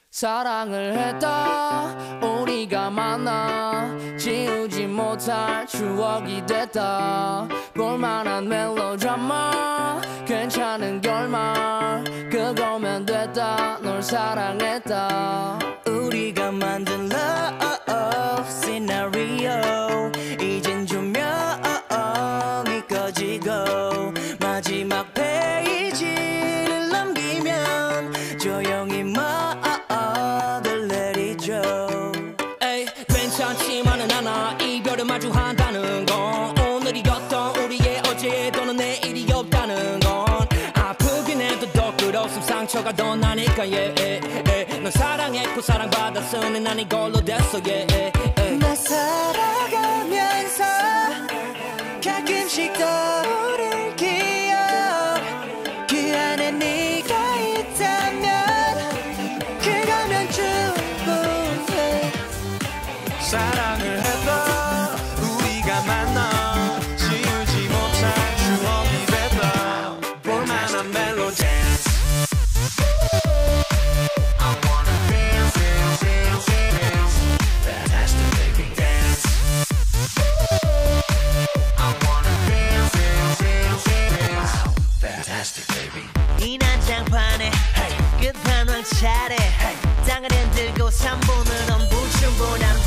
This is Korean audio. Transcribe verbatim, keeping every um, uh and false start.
사랑을 했다 우리가 만나 지우지 못할 추억이 됐다 볼만한 멜로드라마 괜찮은 결말 그거면 됐다 널 사랑했다 우리가 만든 love scenario 이젠 조명이 꺼지고 마지막 페이지를 넘기면 조용히 막을 내리죠. 에이 괜찮지만은 않아 이별을 마주한다는 건 오늘이었던 우리의 어제 또는 내일이 없다는 건 아프긴 해도 더 끌었음 상처가 더 나니까 yeah, yeah, yeah. 넌 사랑했고 사랑받았으니 난 이걸로 됐어 yeah, yeah, yeah. 나 살아가면서 가끔씩 떠오를 기억 그 안에 네가 있다면 그거면 충분해. 사랑을 했다 우리가 만나 지우지 못할 추억이 됐다 볼만한 멜로디 I wanna dance, dance, dance, dance Fantastic baby dance I wanna dance, dance, dance, dance Fantastic baby 이 난장판에 hey. 끝판왕 차례 hey. 땅을 흔들고 삼 분은 엄부충보다